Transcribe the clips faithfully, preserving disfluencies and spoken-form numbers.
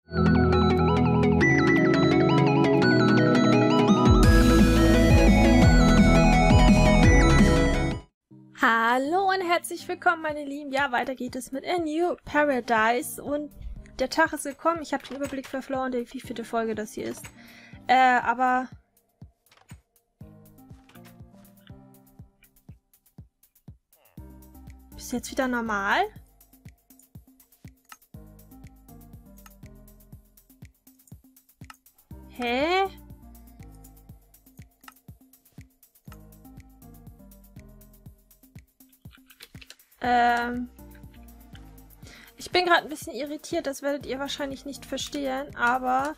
Hallo und herzlich willkommen, meine Lieben. Ja, weiter geht es mit A New Paradise und der Tag ist gekommen. Ich habe den Überblick verloren, wie viele Folge das hier ist. Äh, aber... Ist jetzt wieder normal? Hä? Ähm... Ich bin gerade ein bisschen irritiert, das werdet ihr wahrscheinlich nicht verstehen, aber...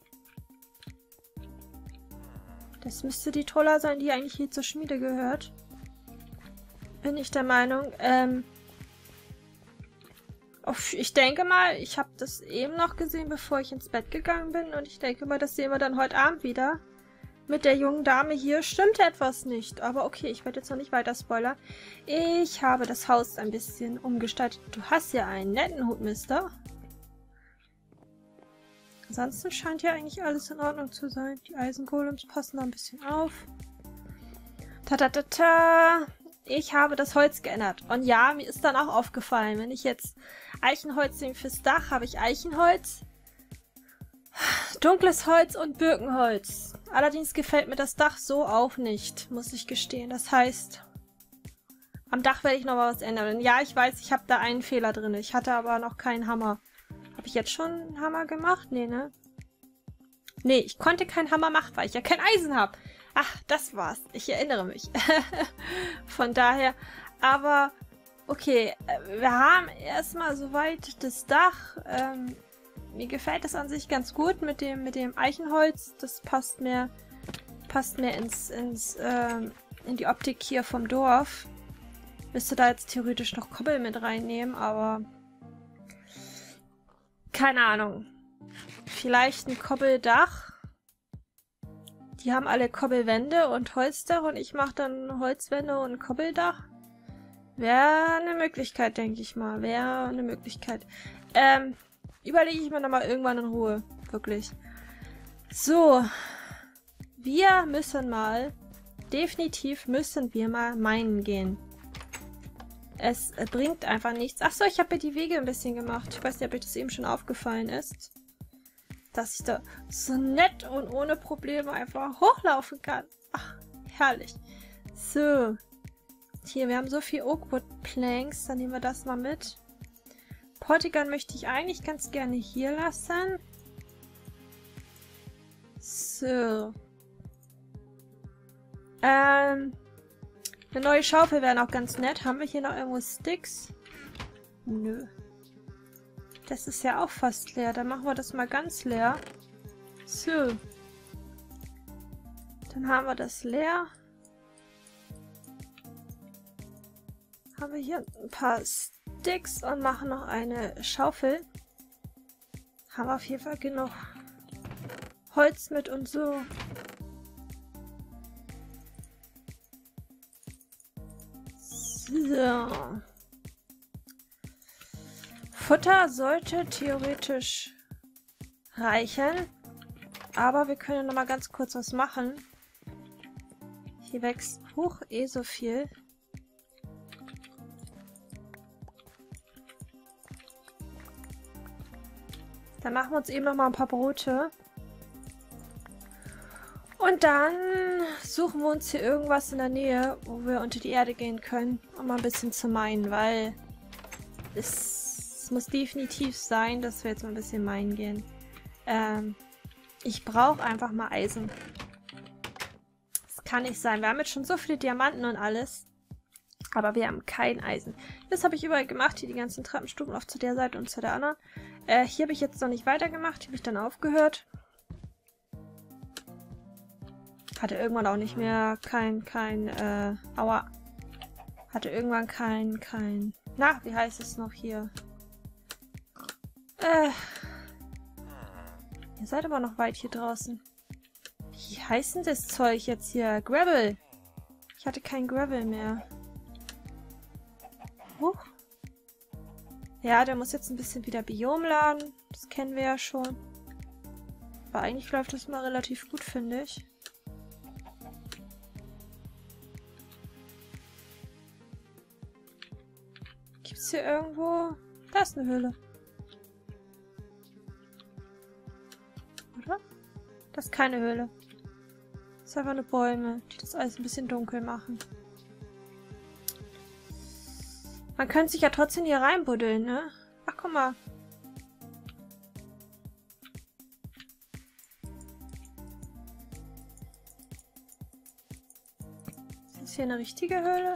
Das müsste die Troller sein, die eigentlich hier zur Schmiede gehört. Bin ich der Meinung. Ähm... Ich denke mal, ich habe das eben noch gesehen, bevor ich ins Bett gegangen bin. Und ich denke mal, das sehen wir dann heute Abend wieder. Mit der jungen Dame hier stimmt etwas nicht. Aber okay, ich werde jetzt noch nicht weiter spoilern. Ich habe das Haus ein bisschen umgestaltet. Du hast ja einen netten Hut, Mister. Ansonsten scheint ja eigentlich alles in Ordnung zu sein. Die Eisengolems passen da ein bisschen auf. Ta ta ta ta. Ich habe das Holz geändert. Und ja, mir ist dann auch aufgefallen, wenn ich jetzt Eichenholz nehme fürs Dach, habe ich Eichenholz, dunkles Holz und Birkenholz. Allerdings gefällt mir das Dach so auch nicht, muss ich gestehen. Das heißt, am Dach werde ich noch mal was ändern. Und ja, ich weiß, ich habe da einen Fehler drin. Ich hatte aber noch keinen Hammer. Habe ich jetzt schon einen Hammer gemacht? Nee, ne? Nee, ich konnte keinen Hammer machen, weil ich ja kein Eisen habe. Ach, das war's. Ich erinnere mich. Von daher, aber okay, wir haben erstmal soweit das Dach. Ähm, mir gefällt das an sich ganz gut mit dem mit dem Eichenholz. Das passt mir passt mir ins ins ähm, in die Optik hier vom Dorf. Müsste da jetzt theoretisch noch Kobbel mit reinnehmen, aber keine Ahnung. Vielleicht ein Kobbeldach. Die haben alle Kobbelwände und Holzdach und ich mache dann Holzwände und Kobbeldach. Wäre eine Möglichkeit, denke ich mal. Wäre eine Möglichkeit. Ähm, überlege ich mir nochmal irgendwann in Ruhe. Wirklich. So. Wir müssen mal, definitiv müssen wir mal meinen gehen. Es bringt einfach nichts. Achso, ich habe ja die Wege ein bisschen gemacht. Ich weiß nicht, ob euch das eben schon aufgefallen ist. Dass ich da so nett und ohne Probleme einfach hochlaufen kann. Ach, herrlich. So. Hier, wir haben so viel Oakwood Planks. Dann nehmen wir das mal mit. Portigan möchte ich eigentlich ganz gerne hier lassen. So. Ähm. Eine neue Schaufel wäre noch ganz nett. Haben wir hier noch irgendwo Sticks? Nö. Das ist ja auch fast leer. Dann machen wir das mal ganz leer. So. Dann haben wir das leer. Haben wir hier ein paar Sticks und machen noch eine Schaufel. Haben wir auf jeden Fall genug Holz mit und so. So. Futter sollte theoretisch reichen, aber wir können noch mal ganz kurz was machen. Hier wächst hoch eh so viel. Dann machen wir uns eben noch mal ein paar Brote. Und dann suchen wir uns hier irgendwas in der Nähe, wo wir unter die Erde gehen können, um mal ein bisschen zu meinen, weil es Es muss definitiv sein, dass wir jetzt mal ein bisschen meinen gehen. Ähm, ich brauche einfach mal Eisen. Das kann nicht sein. Wir haben jetzt schon so viele Diamanten und alles. Aber wir haben kein Eisen. Das habe ich überall gemacht. Hier die ganzen Treppenstufen auf zu der Seite und zu der anderen. Äh, hier habe ich jetzt noch nicht weitergemacht. Hier habe ich dann aufgehört. Hatte irgendwann auch nicht mehr kein, kein, äh, aua. Hatte irgendwann kein, kein, na, wie heißt es noch hier? Äh. Ihr seid aber noch weit hier draußen. Wie heißt denn das Zeug jetzt hier? Gravel. Ich hatte kein Gravel mehr. Huch. Ja, der muss jetzt ein bisschen wieder Biom laden. Das kennen wir ja schon. Aber eigentlich läuft das mal relativ gut, finde ich. Gibt es hier irgendwo... Da ist eine Höhle. Oder? Das ist keine Höhle. Das ist einfach nur Bäume, die das alles ein bisschen dunkel machen. Man könnte sich ja trotzdem hier reinbuddeln, ne? Ach, guck mal. Ist das hier eine richtige Höhle?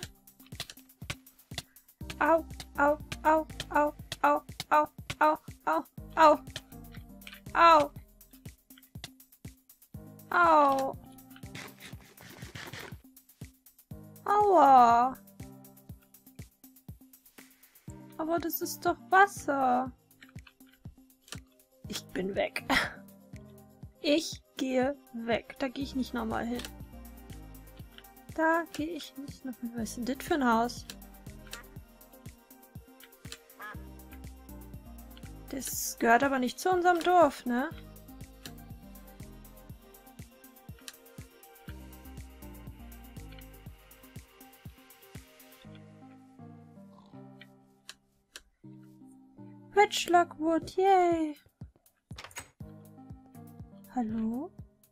Au, au, au, au, au, au, au, au, au, au, au. Aua. Aber das ist doch Wasser. Ich bin weg. Ich gehe weg. Da gehe ich nicht nochmal hin. Da gehe ich nicht nochmal hin. Was ist denn das für ein Haus? Das gehört aber nicht zu unserem Dorf, ne? Witchlockwood, yay! Hallo?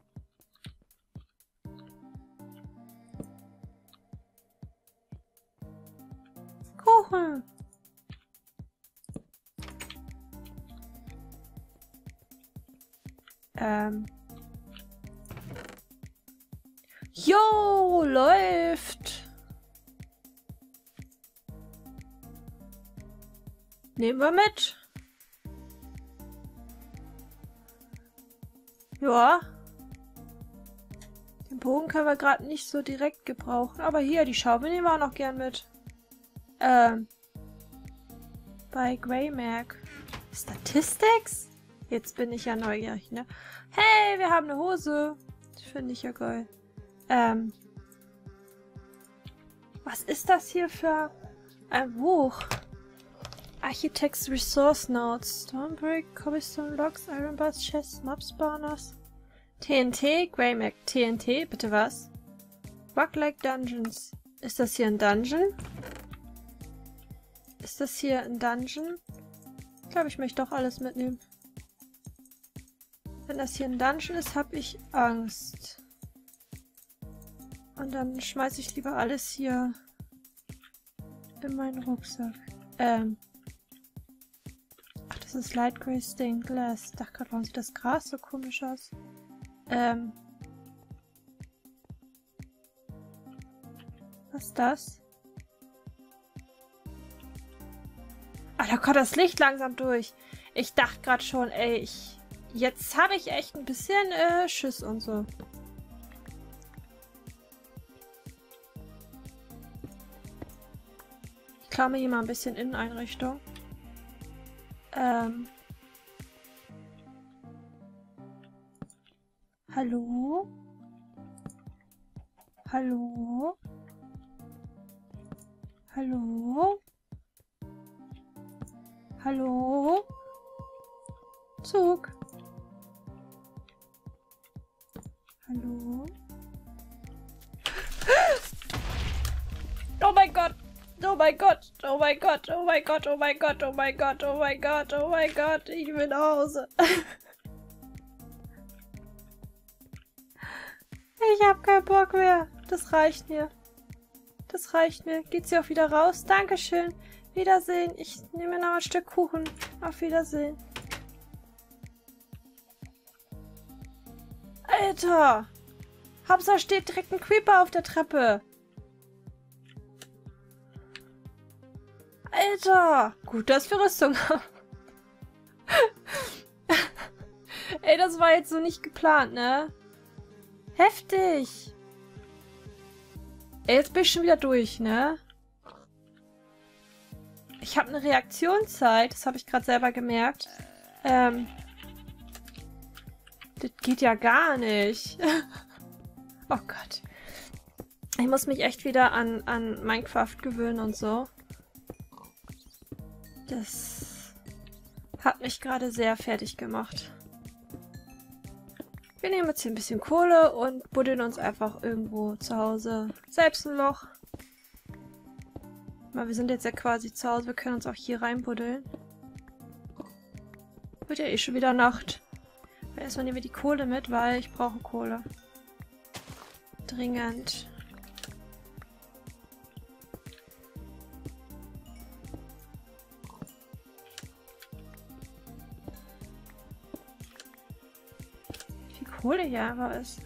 Kuchen! Ähm. Jo, läuft! Nehmen wir mit. Ja. Den Bogen können wir gerade nicht so direkt gebrauchen. Aber hier, die Schaufel nehmen wir auch noch gern mit. Ähm. Bei Greymark. Statistics? Jetzt bin ich ja neugierig, ne? Hey, wir haben eine Hose. Das finde ich ja geil. Ähm. Was ist das hier für ein Buch? Architects Resource Notes. Stonebrick, Cobblestone Logs, Iron Bars, Chests, Mob Spawners. T N T, Greymark. T N T, bitte was? Rock-like Dungeons. Ist das hier ein Dungeon? Ist das hier ein Dungeon? Ich glaube, ich möchte doch alles mitnehmen. Wenn das hier ein Dungeon ist, habe ich Angst. Und dann schmeiße ich lieber alles hier in meinen Rucksack. Ähm. Ach, das ist Light Grey Stained Glass. Ich dachte gerade, warum sieht das Gras so komisch aus? Ähm. Was ist das? Ach, da kommt das Licht langsam durch. Ich dachte gerade schon, ey, ich... Jetzt habe ich echt ein bisschen äh, Schiss und so. Ich klaue mir hier mal ein bisschen Inneneinrichtung. Ähm. Hallo? Hallo? Hallo? Hallo? Zug? Hallo? Oh mein Gott! Oh mein Gott! Oh mein Gott! Oh mein Gott! Oh mein Gott! Oh mein Gott! Oh mein Gott! Oh mein Gott! Ich will nach Hause. Ich hab keinen Bock mehr. Das reicht mir. Das reicht mir. Geht sie auch wieder raus? Dankeschön. Wiedersehen. Ich nehme noch ein Stück Kuchen. Auf Wiedersehen. Alter! Hauptsache steht direkt ein Creeper auf der Treppe. Alter! Gut, dass wir Rüstung haben. Ey, das war jetzt so nicht geplant, ne? Heftig! Ey, jetzt bin ich schon wieder durch, ne? Ich habe eine Reaktionszeit, das habe ich gerade selber gemerkt. Ähm... Das geht ja gar nicht. Oh Gott. Ich muss mich echt wieder an, an Minecraft gewöhnen und so. Das Hat mich gerade sehr fertig gemacht. Wir nehmen jetzt hier ein bisschen Kohle und buddeln uns einfach irgendwo zu Hause selbst ein Loch. Weil wir sind jetzt ja quasi zu Hause, wir können uns auch hier reinbuddeln. Wird ja eh schon wieder Nacht. Aber erstmal nehmen wir die Kohle mit, weil ich brauche Kohle. Dringend. Wie viel Kohle hier einfach ist.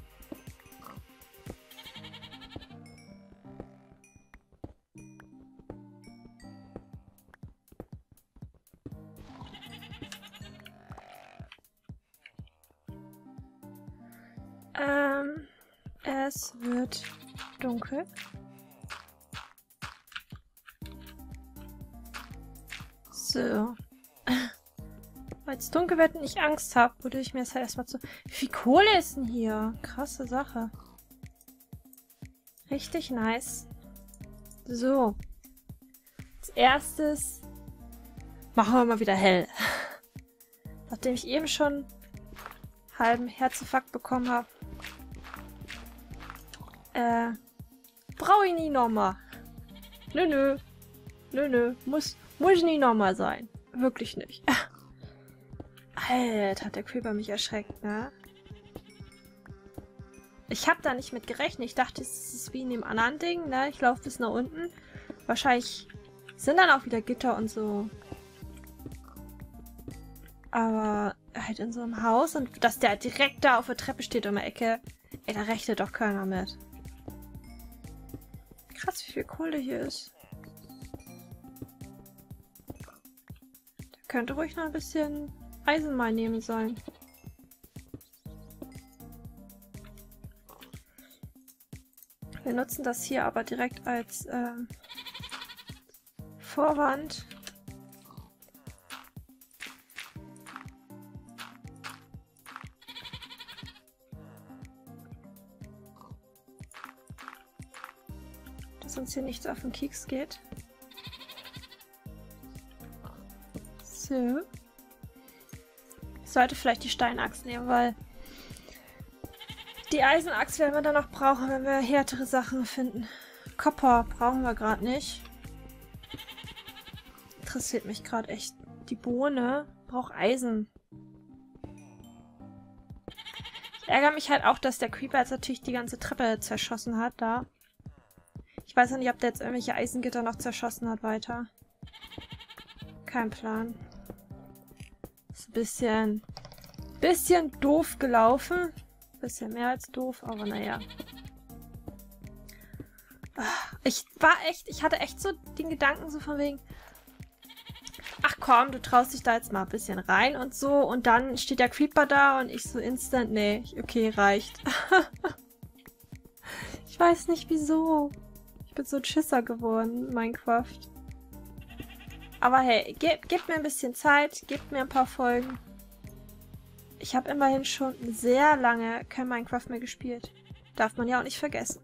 Ähm, es wird dunkel. So. Weil es dunkel wird und ich Angst habe, würde ich mir das halt erstmal zu... Wie viel Kohle ist denn hier? Krasse Sache. Richtig nice. So. Als erstes machen wir mal wieder hell. Nachdem ich eben schon halben Herzinfarkt bekommen habe. Äh, brauche ich nie nochmal. Nö, nö. Nö, nö. Muss, muss nie nochmal sein. Wirklich nicht. Alter, hat der Creeper mich erschreckt, ne? Ich habe da nicht mit gerechnet. Ich dachte, es ist wie in dem anderen Ding, ne? Ich laufe bis nach unten. Wahrscheinlich sind dann auch wieder Gitter und so. Aber halt in so einem Haus und dass der direkt da auf der Treppe steht um die Ecke. Ey, da rechnet doch keiner mit. Krass, wie viel Kohle hier ist. Da könnte ruhig noch ein bisschen Eisen mal nehmen sollen. Wir nutzen das hier aber direkt als ähm, Vorwand. Dass uns hier nichts auf den Keks geht. So. Ich sollte vielleicht die Steinachs nehmen, weil die Eisenachs werden wir dann noch brauchen, wenn wir härtere Sachen finden. Kopper brauchen wir gerade nicht. Interessiert mich gerade echt. Die Bohne braucht Eisen. Ich ärgere mich halt auch, dass der Creeper jetzt natürlich die ganze Treppe zerschossen hat da. Ich weiß noch nicht, ob der jetzt irgendwelche Eisengitter noch zerschossen hat weiter. Kein Plan. Ist ein bisschen, bisschen doof gelaufen. Bisschen mehr als doof, aber naja. Ich war echt, ich hatte echt so den Gedanken so von wegen, ach komm, du traust dich da jetzt mal ein bisschen rein und so. Und dann steht der Creeper da und ich so instant, nee, okay, reicht. Ich weiß nicht wieso. Ich bin so ein Schisser geworden in Minecraft. Aber hey, gebt ge mir ein bisschen Zeit, gebt mir ein paar Folgen. Ich habe immerhin schon sehr lange kein Minecraft mehr gespielt. Darf man ja auch nicht vergessen.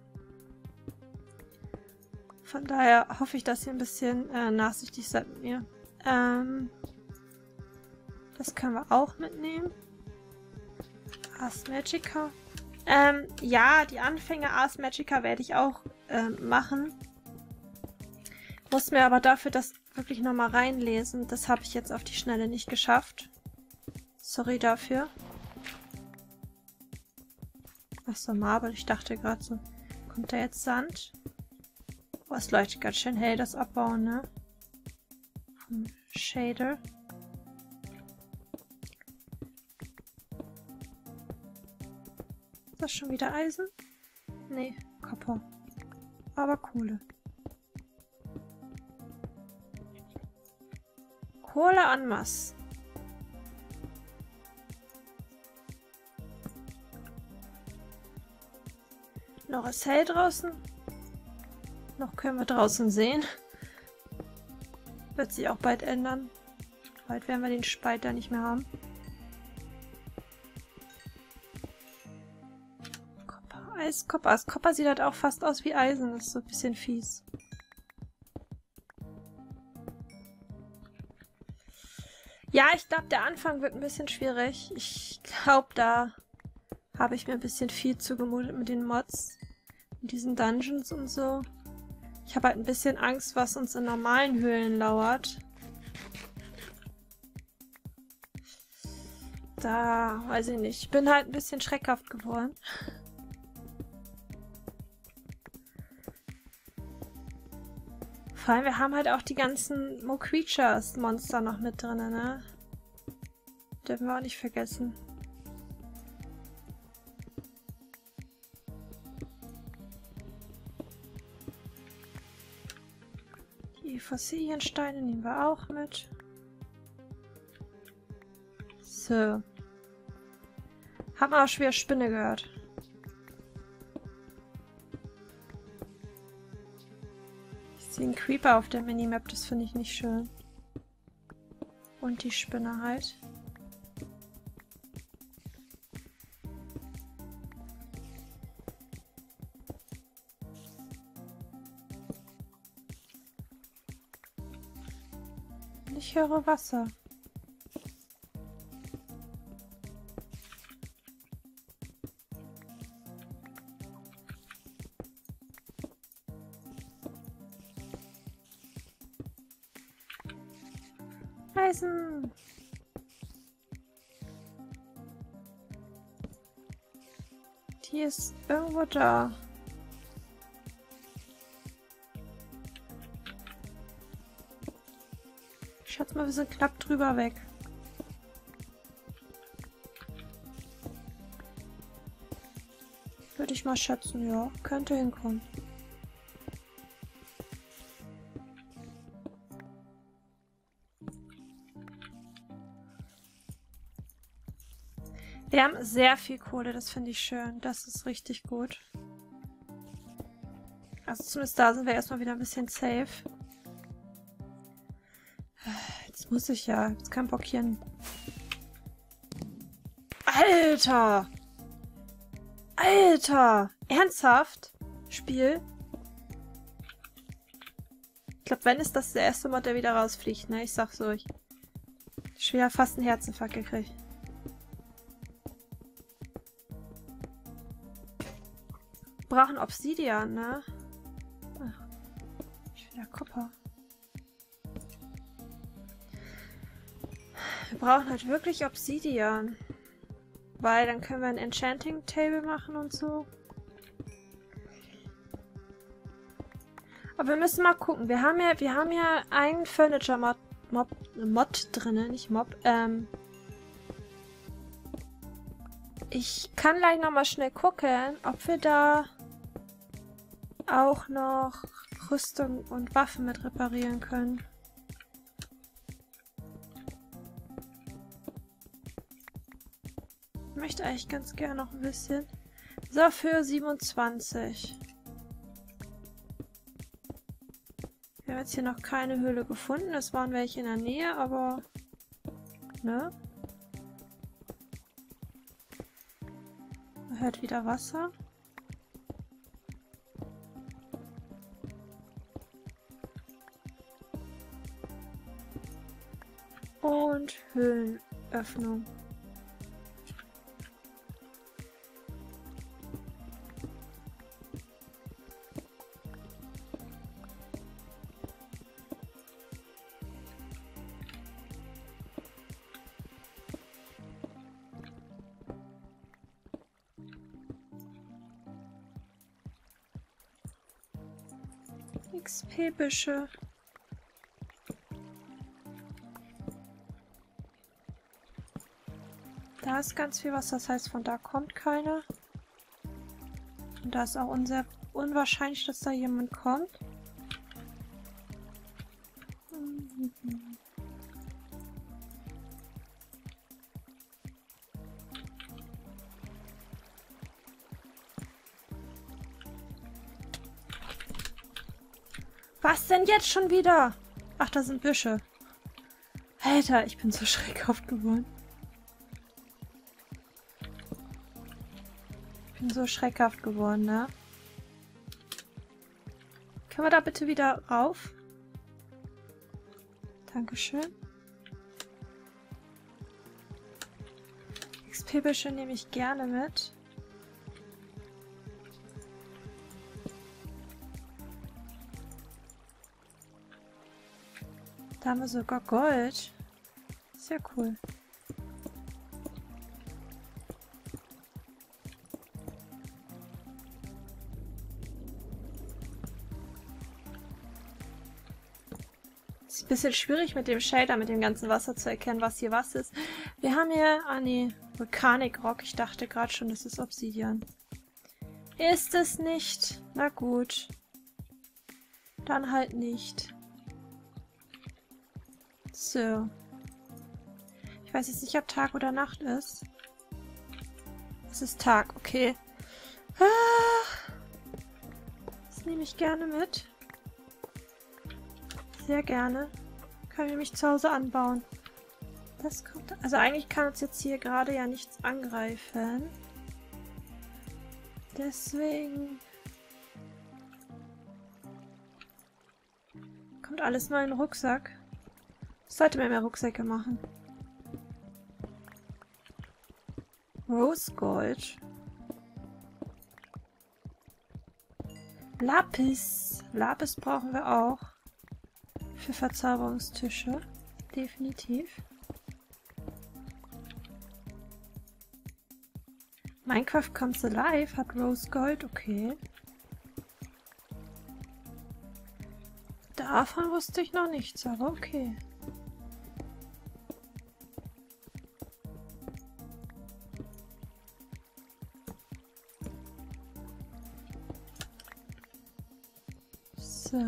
Von daher hoffe ich, dass ihr ein bisschen äh, nachsichtig seid mit mir. Ähm, das können wir auch mitnehmen. Ars Magica. Ähm, ja, die Anfänge Ars Magica werde ich auch ähm, machen. Muss mir aber dafür das wirklich nochmal reinlesen. Das habe ich jetzt auf die Schnelle nicht geschafft. Sorry dafür. Achso, Marble. Ich dachte gerade so, kommt da jetzt Sand? Oh, es leuchtet ganz schön hell, das Abbauen, ne? Vom Shader. Ist das schon wieder Eisen? Nee, Kupfer. Aber Kohle. Kohle en masse. Noch ist hell draußen. Noch können wir draußen sehen. Wird sich auch bald ändern. Bald werden wir den Spalt da nicht mehr haben. Kupfer, Eis, Kupfer. Das Kupfer sieht halt auch fast aus wie Eisen. Das ist so ein bisschen fies. Ja, ich glaube, der Anfang wird ein bisschen schwierig. Ich glaube, da habe ich mir ein bisschen viel zugemutet mit den Mods. Mit diesen Dungeons und so. Ich habe halt ein bisschen Angst, was uns in normalen Höhlen lauert. Da, weiß ich nicht. Ich bin halt ein bisschen schreckhaft geworden. Vor allem, wir haben halt auch die ganzen Mo Creatures Monster noch mit drin, ne? Dürfen wir auch nicht vergessen. Die Fossiliensteine nehmen wir auch mit. So. Haben wir auch schwer Spinne gehört. Ich sehe einen Creeper auf der Minimap, das finde ich nicht schön. Und die Spinne halt. Und ich höre Wasser. Eisen! Die ist irgendwo da. Ich schätze mal, wir sind knapp drüber weg. Würde ich mal schätzen, ja. Könnte hinkommen. Wir haben sehr viel Kohle, das finde ich schön. Das ist richtig gut. Also zumindest da sind wir erstmal wieder ein bisschen safe. Jetzt muss ich ja. Jetzt kein Bock hier. Alter! Alter! Ernsthaft? Spiel? Ich glaube, wenn ist das der erste Mod, der wieder rausfliegt, ne? Ich sag's euch. Ich hab wieder fast einen Herzinfarkt gekriegt. Wir brauchen Obsidian, ne? Ach, ich wieder Kupfer. Wir brauchen halt wirklich Obsidian. Weil dann können wir ein Enchanting Table machen und so. Aber wir müssen mal gucken. Wir haben ja, wir haben ja einen Furniture Mod, Mob, Mod drin, nicht Mob. Ähm ich kann gleich nochmal schnell gucken, ob wir da auch noch Rüstung und Waffen mit reparieren können. Ich möchte eigentlich ganz gerne noch ein bisschen. So, für siebenundzwanzig. Wir haben jetzt hier noch keine Höhle gefunden. Es waren welche in der Nähe, aber... Ne? Man hört wieder Wasser. Und Höhlenöffnung. X P-Büsche. Da ist ganz viel was, das heißt, von da kommt keiner. Und da ist auch unser unwahrscheinlich, dass da jemand kommt. Mhm. Was denn jetzt schon wieder? Ach, da sind Büsche. Alter, ich bin so schreckhaft geworden. Ich bin so schreckhaft geworden, ne? Können wir da bitte wieder rauf? Dankeschön. X P-Büsche nehme ich gerne mit. Da haben wir sogar Gold. Sehr cool. Ist ein bisschen schwierig mit dem Shader, mit dem ganzen Wasser zu erkennen, was hier was ist. Wir haben hier... Ah nee, Volcanic Rock. Ich dachte gerade schon, das ist Obsidian. Ist es nicht? Na gut. Dann halt nicht. So. Ich weiß jetzt nicht, ob Tag oder Nacht ist. Es ist Tag, okay. Ah, das nehme ich gerne mit. Sehr gerne. Können wir mich zu Hause anbauen. Das kommt... Also eigentlich kann uns jetzt hier gerade ja nichts angreifen. Deswegen... Kommt alles mal in den Rucksack. Ich sollte mir mehr Rucksäcke machen. Rose Gold. Lapis. Lapis brauchen wir auch. Für Verzauberungstische. Definitiv. Minecraft Comes Alive hat Rose Gold. Okay. Davon wusste ich noch nichts, aber okay. So.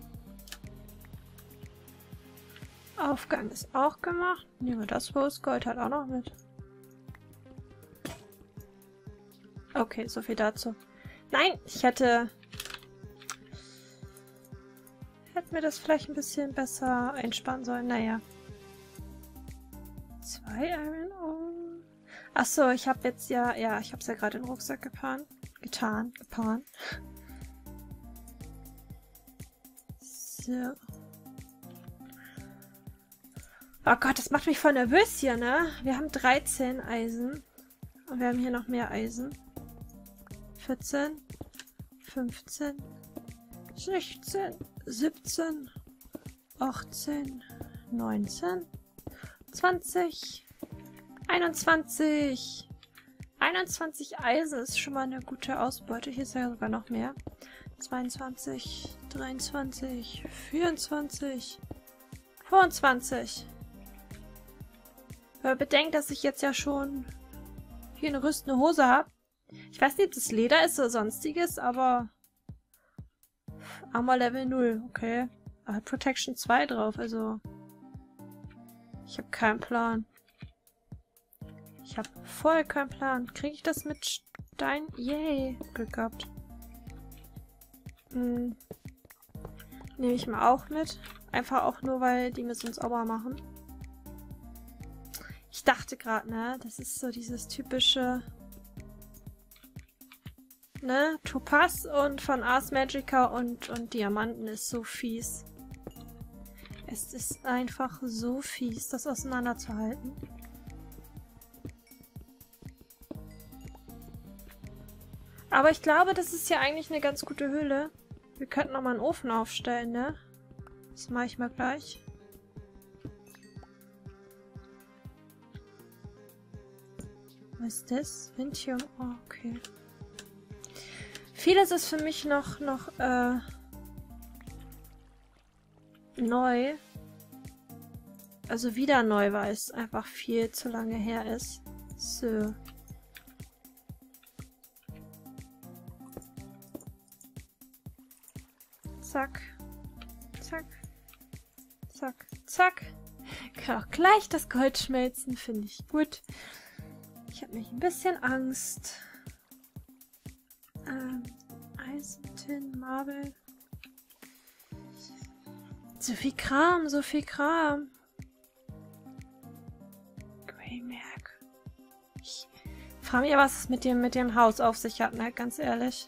Aufgang ist auch gemacht. Nehmen wir das Rose Gold halt auch noch mit. Okay, so viel dazu. Nein, ich hätte... Hätten wir das vielleicht ein bisschen besser einsparen sollen. Naja. Zwei Iron Ore. Achso, ich habe jetzt ja... Ja, ich habe es ja gerade in den Rucksack getan. Getan. Getan. So. Oh Gott, das macht mich voll nervös hier, ne? Wir haben dreizehn Eisen. Und wir haben hier noch mehr Eisen. vierzehn. fünfzehn. sechzehn. siebzehn. achtzehn. neunzehn. zwanzig. einundzwanzig. einundzwanzig Eisen ist schon mal eine gute Ausbeute. Hier ist ja sogar noch mehr. zweiundzwanzig. dreiundzwanzig. vierundzwanzig. fünfundzwanzig. Aber bedenkt, dass ich jetzt ja schon hier eine rüstende Hose habe. Ich weiß nicht, ob das Leder ist oder sonstiges, aber Armor Level null, okay. Er hat Protection zwei drauf, also ich habe keinen Plan. Ich habe voll keinen Plan. Kriege ich das mit Stein? Yay, Glück gehabt. Hm. Nehme ich mal auch mit. Einfach auch nur, weil die müssen uns sauber machen. Ich dachte gerade, ne, das ist so dieses typische, ne, Topaz und von Ars Magica und, und Diamanten ist so fies. Es ist einfach so fies, das auseinanderzuhalten. Aber ich glaube, das ist ja eigentlich eine ganz gute Höhle. Wir könnten noch mal einen Ofen aufstellen, ne? Das mache ich mal gleich. Was ist das? Vintium. Oh, okay. Vieles ist für mich noch, noch äh, neu. Also wieder neu, weil es einfach viel zu lange her ist. So. Zack. Zack. Zack. Zack. Kann auch gleich das Gold schmelzen, finde ich gut. Ich habe nämlich ein bisschen Angst. Ähm, Eisen, Tin, Marble. So viel Kram, so viel Kram. Greymerk. Ich frage mich, was es mit dem, mit dem Haus auf sich hat, ne? Ganz ehrlich.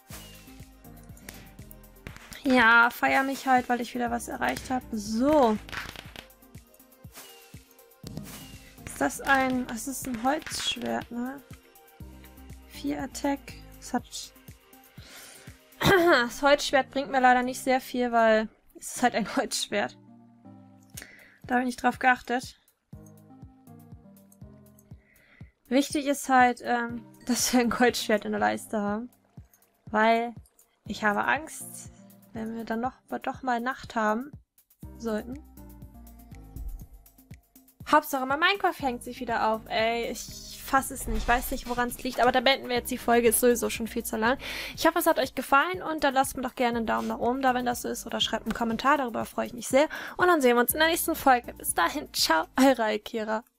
Ja, feier mich halt, weil ich wieder was erreicht habe. So. Ist das ein... Das ist ein Holzschwert, ne? vier Attack. Das hat... Das Holzschwert bringt mir leider nicht sehr viel, weil es ist halt ein Holzschwert. Da habe ich nicht drauf geachtet. Wichtig ist halt, ähm, dass wir ein Goldschwert in der Leiste haben. Weil ich habe Angst, wenn wir dann noch doch mal Nacht haben sollten. Hauptsache, mein Minecraft hängt sich wieder auf. Ey, ich fasse es nicht. Ich weiß nicht, woran es liegt. Aber da beenden wir jetzt die Folge. Ist sowieso schon viel zu lang. Ich hoffe, es hat euch gefallen. Und dann lasst mir doch gerne einen Daumen nach oben da, wenn das so ist. Oder schreibt einen Kommentar. Darüber freue ich mich sehr. Und dann sehen wir uns in der nächsten Folge. Bis dahin. Ciao, eure Akira.